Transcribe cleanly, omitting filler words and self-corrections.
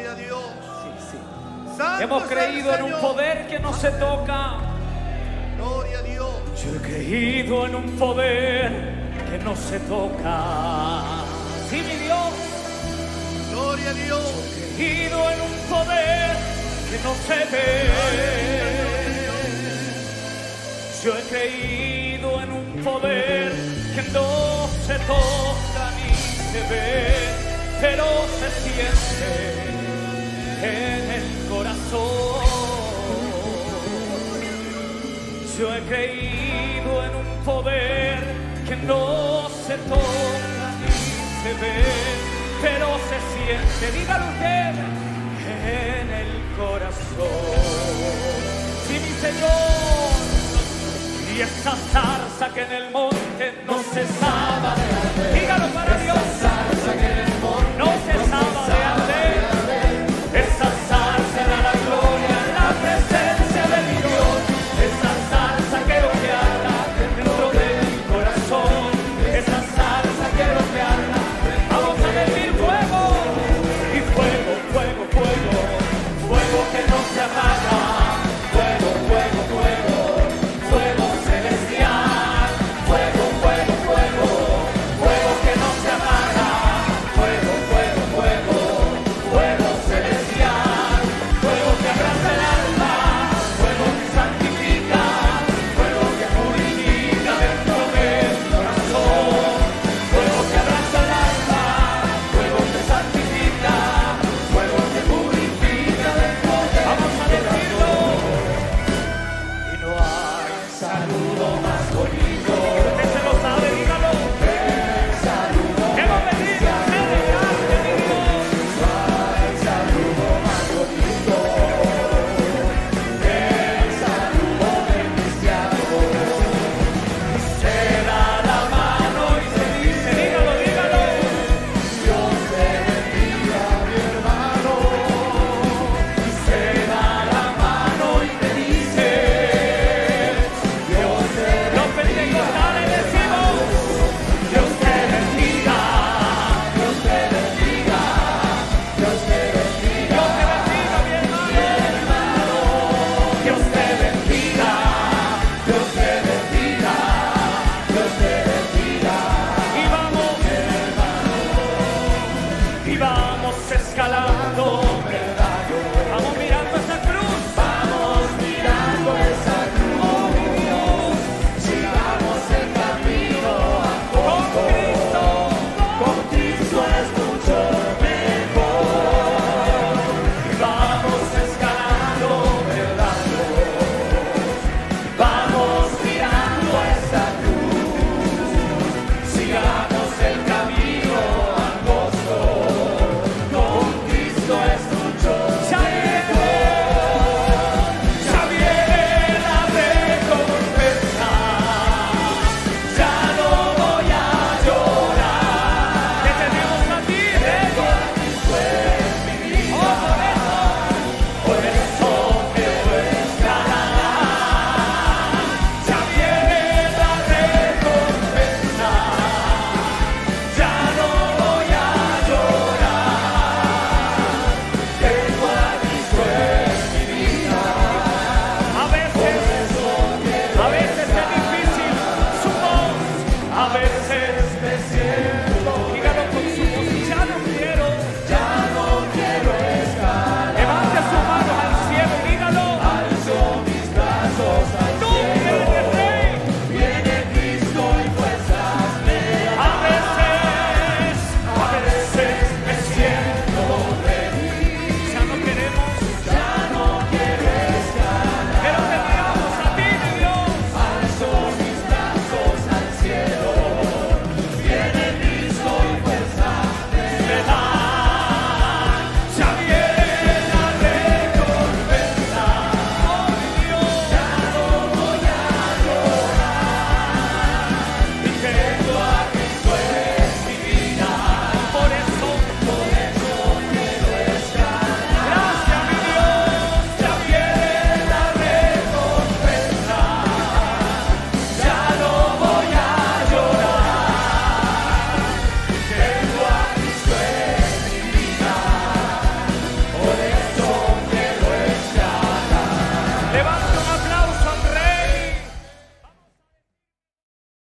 Gloria a Dios. Sí. Santo Hemos es el creído en un Señor. poder que no se toca. Gloria a Dios. Yo he creído en un poder que no se toca. Sí, mi Dios. Gloria a Dios. He creído en un poder que no se ve. Yo he creído en un poder que no se toca ni se ve, pero se siente en el corazón. Yo he creído en un poder que no se toca ni se ve, pero se siente, dígalo usted, en el corazón. Sí, mi Señor. Y esa zarza que en el monte no cesaba de arder. Dígalo para Dios. Esa zarza que en el monte no cesaba de arder. Esa zarza era la gloria, la presencia de mi Dios. Esa zarza quiero que arda dentro de mi corazón. Esa zarza quiero que arda. Vamos a decir fuego. Y fuego, fuego, fuego. Fuego que no se apaga. Fuego, fuego, fuego. Fuego celestial. Fuego, fuego, fuego. Fuego que no se apaga. Fuego, fuego, fuego. Fuego celestial. Fuego que abraza el alma. Fuego que santifica. Fuego que purifica dentro del corazón. Fuego que abraza el alma. Fuego que santifica. Fuego que purifica dentro del corazón. Vamos a decirlo. Y no hay saludo más bonito. Usted se lo sabe, dígalo. El saludo. Hemos venido a celebrarte, mi Dios. No hay saludo más bonito. El saludo del cristiano. Se da la mano y se dice, dígalo, dígalo. Dios te bendiga, mi hermano. Se da la mano y te dice, Dios te bendiga. Los pentecostales decimos, Dios te bendiga, Dios te bendiga, Dios te bendiga, Dios te bendiga, mi hermano. Dios te bendiga, Dios te bendiga, Dios te bendiga. Y vamos, hermano, y vamos.